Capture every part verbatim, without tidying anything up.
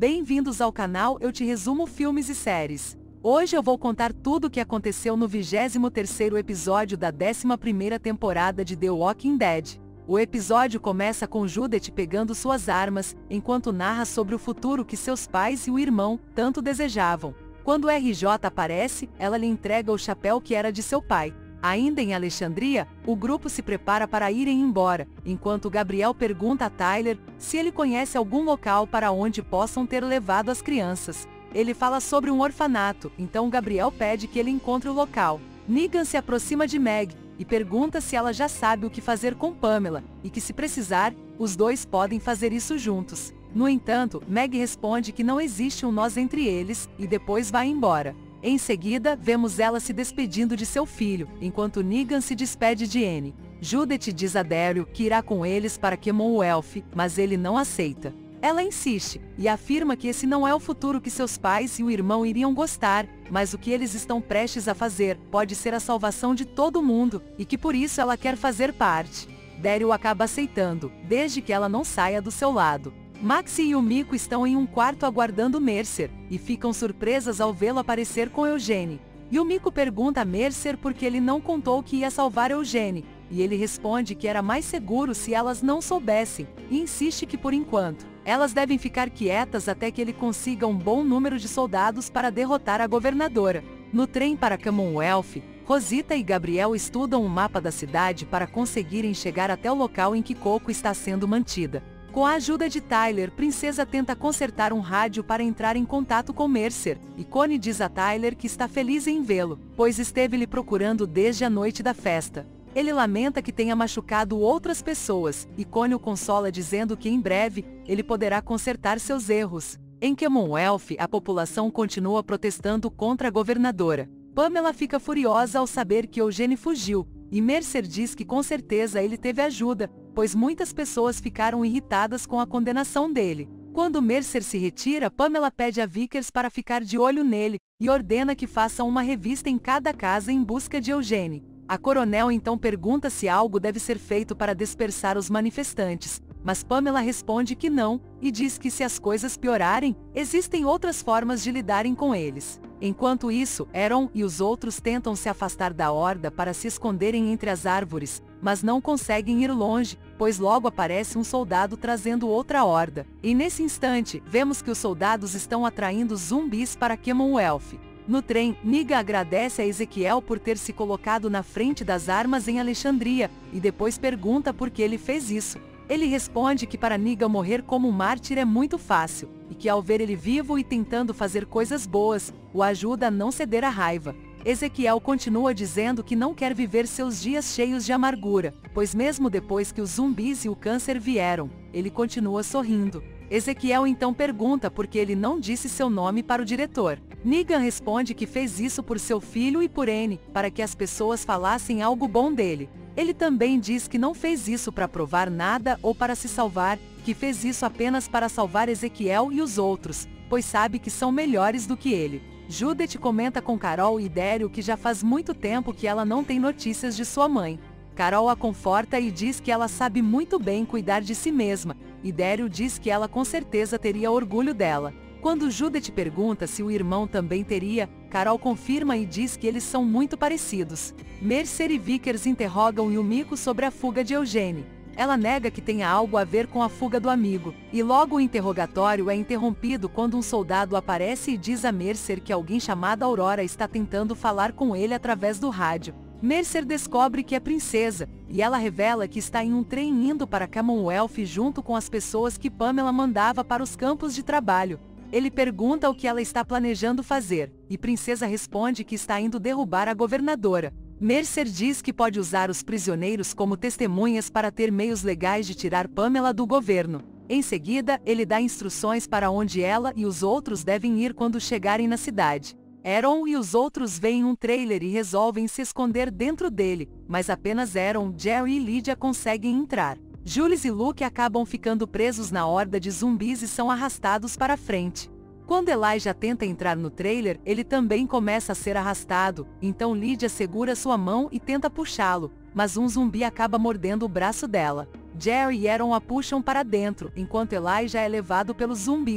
Bem-vindos ao canal Eu Te Resumo Filmes e Séries. Hoje eu vou contar tudo o que aconteceu no vigésimo terceiro episódio da décima primeira temporada de The Walking Dead. O episódio começa com Judith pegando suas armas, enquanto narra sobre o futuro que seus pais e o irmão tanto desejavam. Quando R J aparece, ela lhe entrega o chapéu que era de seu pai. Ainda em Alexandria, o grupo se prepara para irem embora, enquanto Gabriel pergunta a Tyler se ele conhece algum local para onde possam ter levado as crianças. Ele fala sobre um orfanato, então Gabriel pede que ele encontre o local. Negan se aproxima de Meg e pergunta se ela já sabe o que fazer com Pamela, e que se precisar, os dois podem fazer isso juntos. No entanto, Meg responde que não existe um nós entre eles, e depois vai embora. Em seguida, vemos ela se despedindo de seu filho, enquanto Negan se despede de Annie. Judith diz a Daryl que irá com eles para Commonwealth, mas ele não aceita. Ela insiste, e afirma que esse não é o futuro que seus pais e o irmão iriam gostar, mas o que eles estão prestes a fazer pode ser a salvação de todo mundo, e que por isso ela quer fazer parte. Daryl acaba aceitando, desde que ela não saia do seu lado. Maxie e o Miko estão em um quarto aguardando Mercer, e ficam surpresas ao vê-lo aparecer com Eugene. E o Miko pergunta a Mercer por que ele não contou que ia salvar Eugene, e ele responde que era mais seguro se elas não soubessem, e insiste que por enquanto, elas devem ficar quietas até que ele consiga um bom número de soldados para derrotar a governadora. No trem para Commonwealth, Rosita e Gabriel estudam o mapa da cidade para conseguirem chegar até o local em que Coco está sendo mantida. Com a ajuda de Tyler, Princesa tenta consertar um rádio para entrar em contato com Mercer, e Connie diz a Tyler que está feliz em vê-lo, pois esteve lhe procurando desde a noite da festa. Ele lamenta que tenha machucado outras pessoas, e Connie o consola dizendo que em breve, ele poderá consertar seus erros. Em Commonwealth, a população continua protestando contra a governadora. Pamela fica furiosa ao saber que Eugene fugiu, e Mercer diz que com certeza ele teve ajuda, pois muitas pessoas ficaram irritadas com a condenação dele. Quando Mercer se retira, Pamela pede a Vickers para ficar de olho nele, e ordena que façam uma revista em cada casa em busca de Eugene. A coronel então pergunta se algo deve ser feito para dispersar os manifestantes, mas Pamela responde que não, e diz que se as coisas piorarem, existem outras formas de lidarem com eles. Enquanto isso, Aaron e os outros tentam se afastar da horda para se esconderem entre as árvores, mas não conseguem ir longe, pois logo aparece um soldado trazendo outra horda. E nesse instante, vemos que os soldados estão atraindo zumbis para Commonwealth. No trem, Negan agradece a Ezequiel por ter se colocado na frente das armas em Alexandria, e depois pergunta por que ele fez isso. Ele responde que para Negan morrer como um mártir é muito fácil, e que ao ver ele vivo e tentando fazer coisas boas, o ajuda a não ceder à raiva. Ezequiel continua dizendo que não quer viver seus dias cheios de amargura, pois mesmo depois que os zumbis e o câncer vieram, ele continua sorrindo. Ezequiel então pergunta por que ele não disse seu nome para o diretor. Negan responde que fez isso por seu filho e por Annie, para que as pessoas falassem algo bom dele. Ele também diz que não fez isso para provar nada ou para se salvar, que fez isso apenas para salvar Ezequiel e os outros, pois sabe que são melhores do que ele. Judith comenta com Carol e Daryl que já faz muito tempo que ela não tem notícias de sua mãe. Carol a conforta e diz que ela sabe muito bem cuidar de si mesma, e Daryl diz que ela com certeza teria orgulho dela. Quando Judith pergunta se o irmão também teria, Carol confirma e diz que eles são muito parecidos. Mercer e Vickers interrogam Yumiko sobre a fuga de Eugene. Ela nega que tenha algo a ver com a fuga do amigo, e logo o interrogatório é interrompido quando um soldado aparece e diz a Mercer que alguém chamado Aurora está tentando falar com ele através do rádio. Mercer descobre que é Princesa, e ela revela que está em um trem indo para Commonwealth junto com as pessoas que Pamela mandava para os campos de trabalho. Ele pergunta o que ela está planejando fazer, e Princesa responde que está indo derrubar a governadora. Mercer diz que pode usar os prisioneiros como testemunhas para ter meios legais de tirar Pamela do governo. Em seguida, ele dá instruções para onde ela e os outros devem ir quando chegarem na cidade. Aaron e os outros veem um trailer e resolvem se esconder dentro dele, mas apenas Aaron, Jerry e Lydia conseguem entrar. Jules e Luke acabam ficando presos na horda de zumbis e são arrastados para frente. Quando Elijah tenta entrar no trailer, ele também começa a ser arrastado, então Lydia segura sua mão e tenta puxá-lo, mas um zumbi acaba mordendo o braço dela. Jerry e Aaron a puxam para dentro, enquanto Elijah é levado pelos zumbis.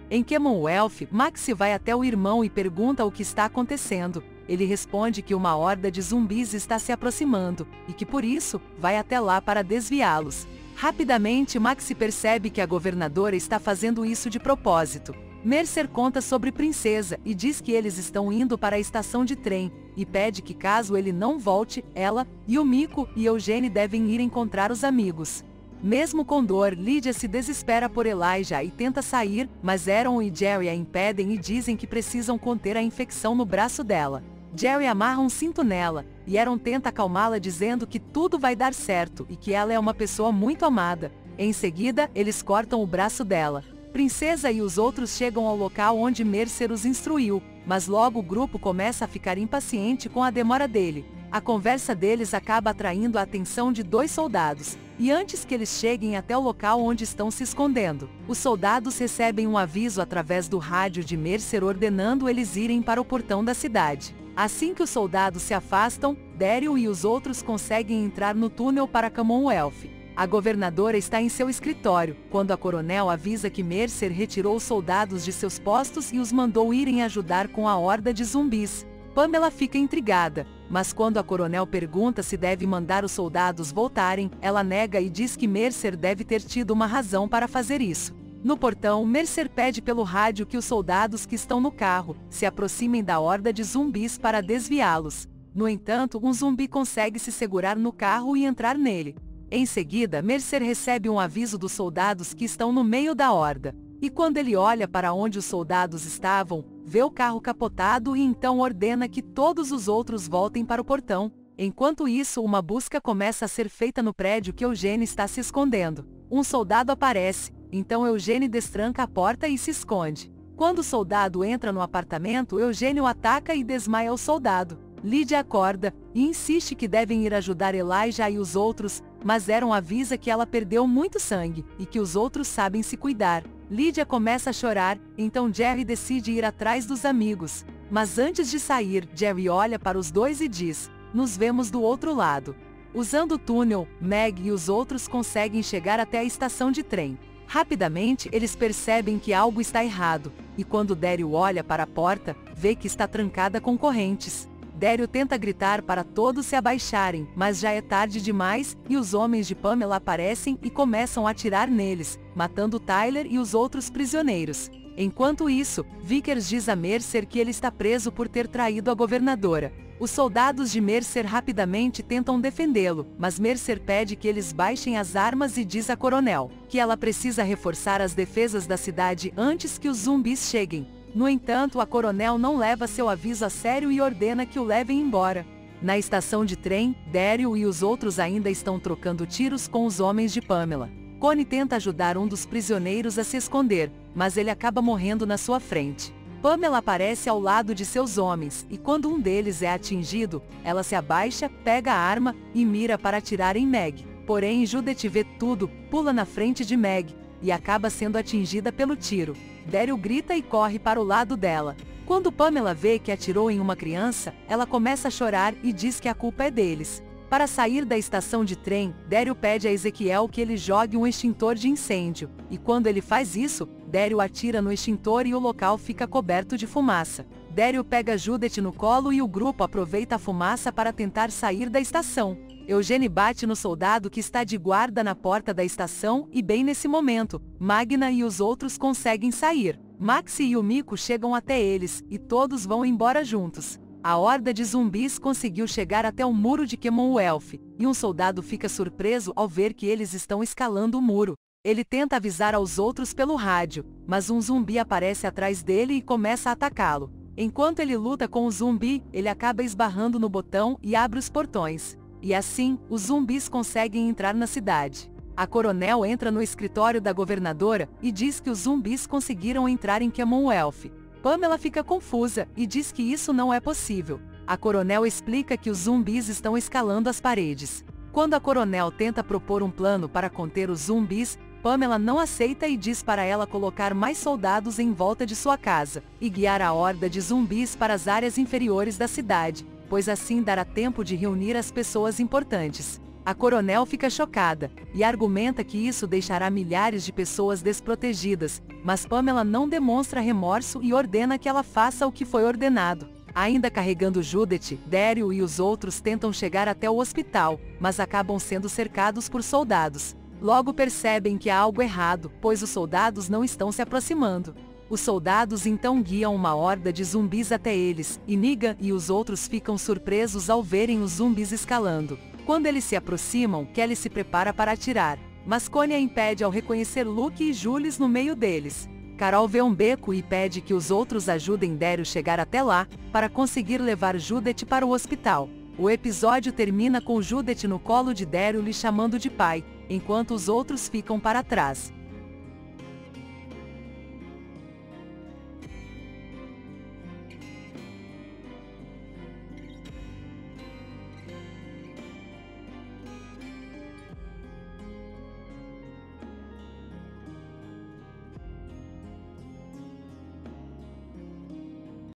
Em Commonwealth, Max vai até o irmão e pergunta o que está acontecendo. Ele responde que uma horda de zumbis está se aproximando, e que por isso, vai até lá para desviá-los. Rapidamente Max percebe que a governadora está fazendo isso de propósito. Mercer conta sobre Princesa e diz que eles estão indo para a estação de trem, e pede que caso ele não volte, ela, Yumiko e Eugene devem ir encontrar os amigos. Mesmo com dor, Lydia se desespera por Elijah e tenta sair, mas Aaron e Jerry a impedem e dizem que precisam conter a infecção no braço dela. Jerry amarra um cinto nela, e Aaron tenta acalmá-la dizendo que tudo vai dar certo e que ela é uma pessoa muito amada. Em seguida, eles cortam o braço dela. Princesa e os outros chegam ao local onde Mercer os instruiu, mas logo o grupo começa a ficar impaciente com a demora dele. A conversa deles acaba atraindo a atenção de dois soldados, e antes que eles cheguem até o local onde estão se escondendo, os soldados recebem um aviso através do rádio de Mercer ordenando eles irem para o portão da cidade. Assim que os soldados se afastam, Daryl e os outros conseguem entrar no túnel para Commonwealth. A governadora está em seu escritório, quando a coronel avisa que Mercer retirou os soldados de seus postos e os mandou irem ajudar com a horda de zumbis. Pamela fica intrigada, mas quando a coronel pergunta se deve mandar os soldados voltarem, ela nega e diz que Mercer deve ter tido uma razão para fazer isso. No portão, Mercer pede pelo rádio que os soldados que estão no carro se aproximem da horda de zumbis para desviá-los. No entanto, um zumbi consegue se segurar no carro e entrar nele. Em seguida, Mercer recebe um aviso dos soldados que estão no meio da horda. E quando ele olha para onde os soldados estavam, vê o carro capotado e então ordena que todos os outros voltem para o portão. Enquanto isso, uma busca começa a ser feita no prédio que Eugene está se escondendo. Um soldado aparece, então Eugene destranca a porta e se esconde. Quando o soldado entra no apartamento, Eugênio ataca e desmaia o soldado. Lydia acorda e insiste que devem ir ajudar Elijah e os outros, mas Aaron avisa que ela perdeu muito sangue e que os outros sabem se cuidar. Lydia começa a chorar, então Jerry decide ir atrás dos amigos. Mas antes de sair, Jerry olha para os dois e diz: "Nos vemos do outro lado." Usando o túnel, Meg e os outros conseguem chegar até a estação de trem. Rapidamente, eles percebem que algo está errado, e quando Daryl olha para a porta, vê que está trancada com correntes. Daryl tenta gritar para todos se abaixarem, mas já é tarde demais, e os homens de Pamela aparecem e começam a atirar neles, matando Tyler e os outros prisioneiros. Enquanto isso, Vickers diz a Mercer que ele está preso por ter traído a governadora. Os soldados de Mercer rapidamente tentam defendê-lo, mas Mercer pede que eles baixem as armas e diz à coronel que ela precisa reforçar as defesas da cidade antes que os zumbis cheguem. No entanto, a coronel não leva seu aviso a sério e ordena que o levem embora. Na estação de trem, Daryl e os outros ainda estão trocando tiros com os homens de Pamela. Connie tenta ajudar um dos prisioneiros a se esconder, mas ele acaba morrendo na sua frente. Pamela aparece ao lado de seus homens, e quando um deles é atingido, ela se abaixa, pega a arma e mira para atirar em Meg. Porém, Judith vê tudo, pula na frente de Meg, e acaba sendo atingida pelo tiro. Daryl grita e corre para o lado dela. Quando Pamela vê que atirou em uma criança, ela começa a chorar e diz que a culpa é deles. Para sair da estação de trem, Daryl pede a Ezequiel que ele jogue um extintor de incêndio, e quando ele faz isso, Daryl atira no extintor e o local fica coberto de fumaça. Daryl pega Judith no colo e o grupo aproveita a fumaça para tentar sair da estação. Eugene bate no soldado que está de guarda na porta da estação e bem nesse momento, Magna e os outros conseguem sair. Max e Yumiko chegam até eles, e todos vão embora juntos. A horda de zumbis conseguiu chegar até o muro de Commonwealth, e um soldado fica surpreso ao ver que eles estão escalando o muro. Ele tenta avisar aos outros pelo rádio, mas um zumbi aparece atrás dele e começa a atacá-lo. Enquanto ele luta com o zumbi, ele acaba esbarrando no botão e abre os portões. E assim, os zumbis conseguem entrar na cidade. A coronel entra no escritório da governadora e diz que os zumbis conseguiram entrar em Commonwealth. Pamela fica confusa e diz que isso não é possível. A coronel explica que os zumbis estão escalando as paredes. Quando a coronel tenta propor um plano para conter os zumbis, Pamela não aceita e diz para ela colocar mais soldados em volta de sua casa e guiar a horda de zumbis para as áreas inferiores da cidade, pois assim dará tempo de reunir as pessoas importantes. A coronel fica chocada e argumenta que isso deixará milhares de pessoas desprotegidas, mas Pamela não demonstra remorso e ordena que ela faça o que foi ordenado. Ainda carregando Judith, Daryl e os outros tentam chegar até o hospital, mas acabam sendo cercados por soldados. Logo percebem que há algo errado, pois os soldados não estão se aproximando. Os soldados então guiam uma horda de zumbis até eles, e Negan e os outros ficam surpresos ao verem os zumbis escalando. Quando eles se aproximam, Kelly se prepara para atirar, mas Connie a impede ao reconhecer Luke e Jules no meio deles. Carol vê um beco e pede que os outros ajudem Daryl chegar até lá, para conseguir levar Judith para o hospital. O episódio termina com Judith no colo de Daryl lhe chamando de pai, enquanto os outros ficam para trás.